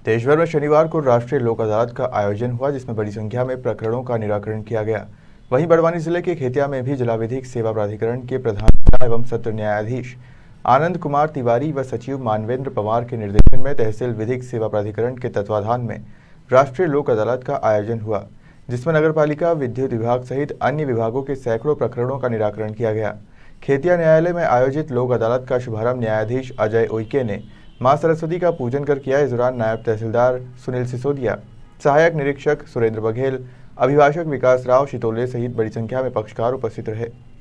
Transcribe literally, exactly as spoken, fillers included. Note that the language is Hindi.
देश भर में शनिवार को राष्ट्रीय लोक अदालत का आयोजन हुआ, जिसमें बड़ी संख्या में प्रकरणों का निराकरण किया गया। वहीं बड़वानी जिले के खेतिया में भी जिला विधिक सेवा प्राधिकरण के प्रधान एवं सत्र न्यायाधीश आनंद कुमार तिवारी व सचिव मानवेंद्र पवार के निर्देशन में तहसील विधिक सेवा प्राधिकरण के तत्वाधान में राष्ट्रीय लोक अदालत का आयोजन हुआ, जिसमें नगरपालिका, विद्युत विभाग सहित अन्य विभागों के सैकड़ों प्रकरणों का निराकरण किया गया। खेतिया न्यायालय में आयोजित लोक अदालत का शुभारंभ न्यायाधीश अजय उइके ने मां सरस्वती का पूजन कर किया। इस दौरान नायब तहसीलदार सुनील सिसोदिया, सहायक निरीक्षक सुरेंद्र बघेल, अभिभाषक विकास राव शितोले सहित बड़ी संख्या में पक्षकार उपस्थित रहे।